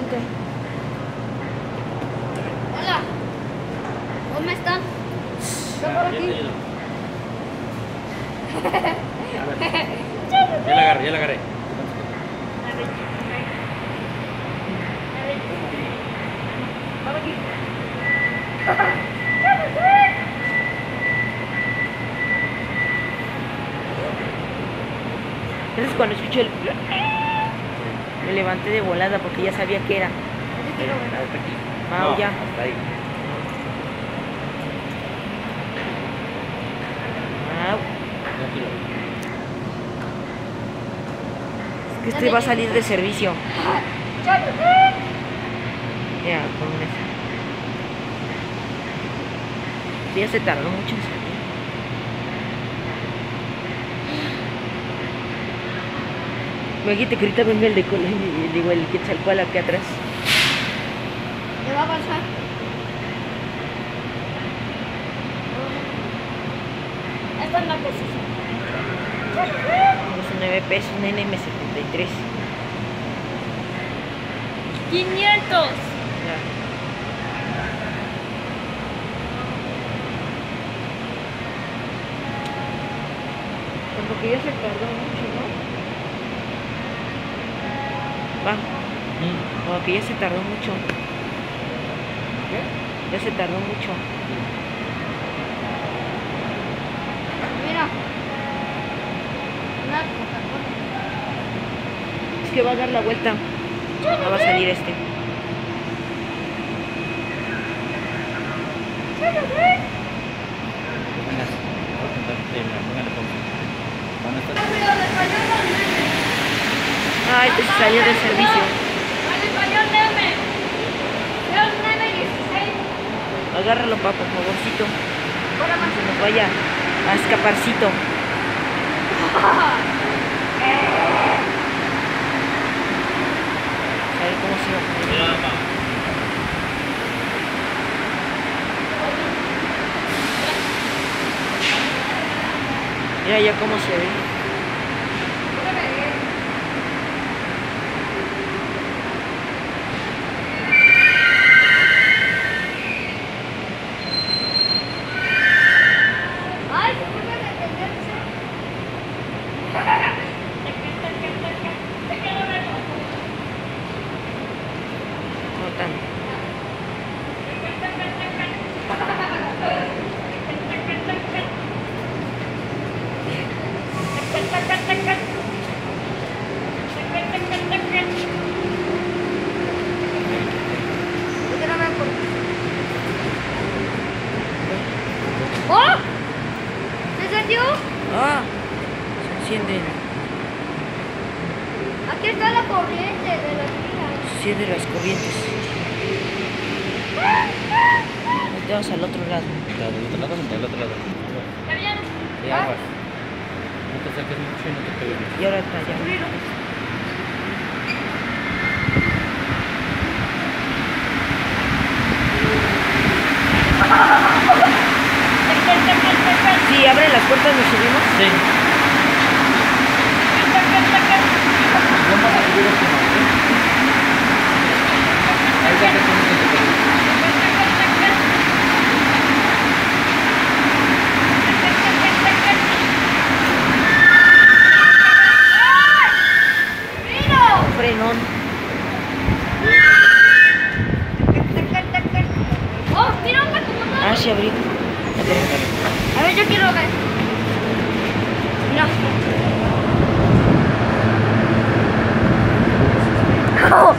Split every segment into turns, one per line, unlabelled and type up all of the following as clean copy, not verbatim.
Ok.
Hola. ¿Cómo están? ¿Está por aquí?
Ya la agarré, ya la agarré.
Entonces cuando escucho el... Me levanté de volada porque ya sabía que era.
Hasta aquí.
Mau, ya.
Hasta ahí.
Mau.
No quiero.
Es que este va a salir de servicio. Ya, con eso. Ya se tardó mucho en salir. Imagínate que ahorita venga el de digo, el Quetzalcóatl aquí atrás.
¿Qué va a pasar? Esta es la posición.
Los 9 pesos, un NM73.
500.
Ya. Como que ya se tardó mucho, ¿no? Va. Como que ya se tardó mucho.
¿Qué?
Ya se tardó mucho.
Mira. Una Coca-Cola.
Es que va a dar la vuelta. No va a salir este.
Vengas. Voy a contarte, póngale pausa. Van a estar.
Pero el español no es meme.
Ah, este se salió del servicio.
El español meme. Pero el meme 16.
Agárralo, pa, por favorcito.
Ahora
No
más.
se nos vaya a escaparcito. A ver cómo se va a poner. Mira ya cómo se ve.
Ay, se puede detenerse.
No tanto.
¡Oh! ¿Se encendió?
Ah, se encienden.
Aquí está la corriente de las vías.
Se encienden las corrientes. Volteamos al otro lado.
Del otro lado, del otro lado.
¿Está bien?
Sí, aguas. No te acerques mucho y no te pegues.
Y ahora está allá. Sí, abren las puertas, nos subimos.
Sí. No pasa que digas que no, ¿sí? Ahí ya te tienes que tocar.
Frenón.
¡Oh, mira un pato!
Ah, se abrió.
A ver, yo quiero ver. Mira. ¡Oh!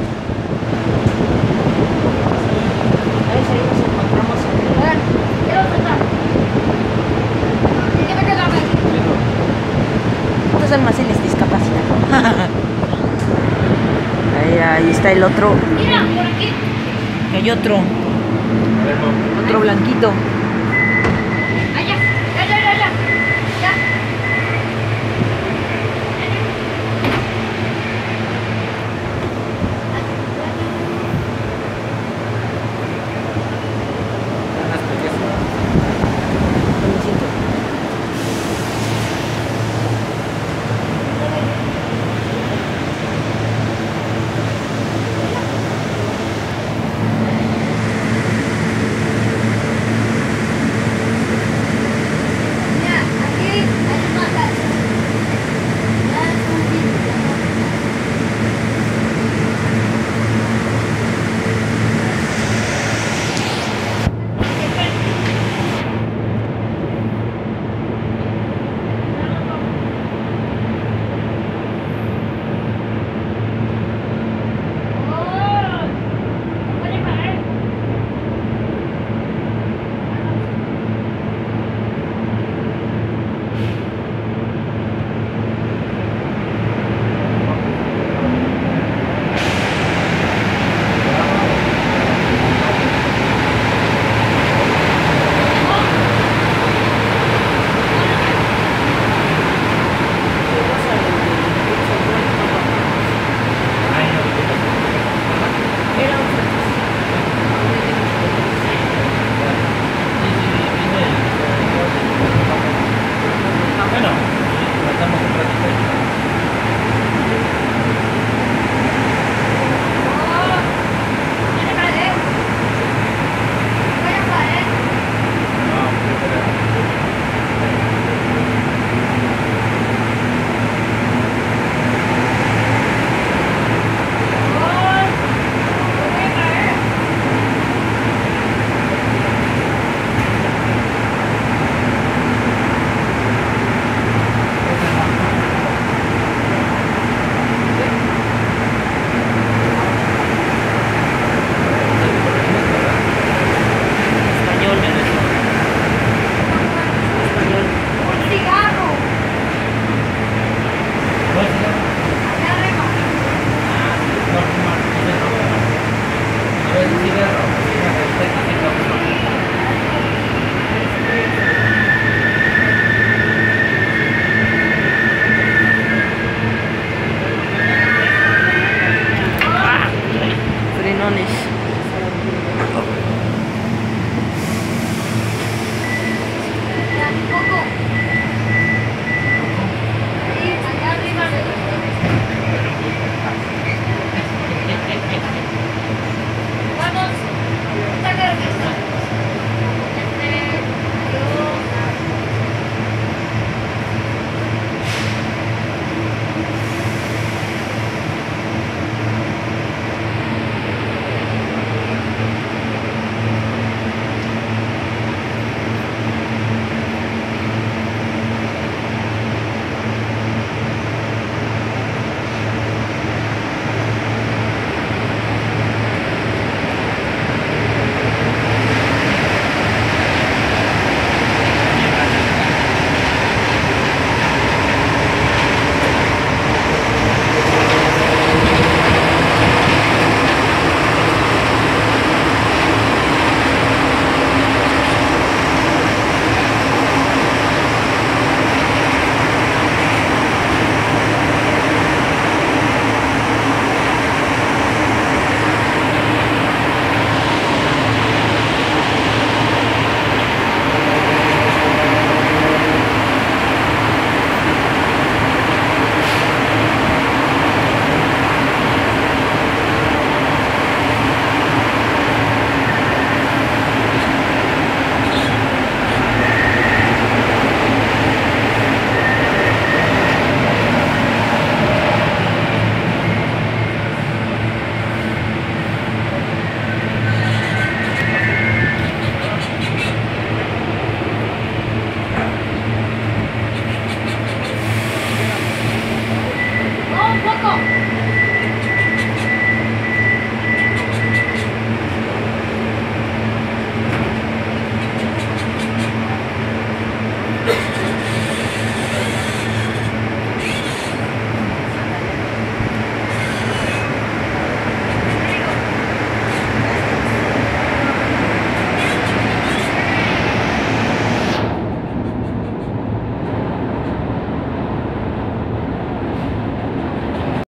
Ahí sí nos encontramos
A ver, quiero saltar. ¿Qué me queda a ver?
estos almacenes discapacitados. Ahí está el otro.
Mira, por aquí.
Hay otro.
A ver, vamos.
Otro blanquito.